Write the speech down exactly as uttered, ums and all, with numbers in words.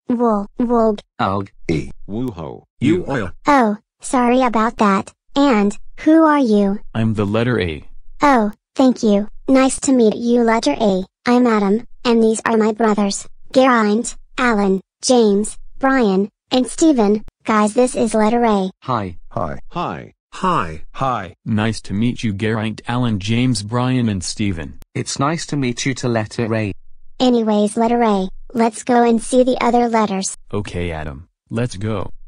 wool, wool. Ugh, E. wooho, U oil. Oh, sorry about that. And, who are you? I'm the letter A. Oh, thank you. Nice to meet you, letter A. I'm Adam, and these are my brothers, Geraint, Alan, James, Brian, and Stephen. Guys, this is letter A. hi, Hi. hi, Hi. Hi. Nice to meet you, Geraint, Alan, James, Brian, and Stephen. it's nice to meet you to letter A. Anyways, letter A. Let's go and see the other letters. Okay, Adam, let's go.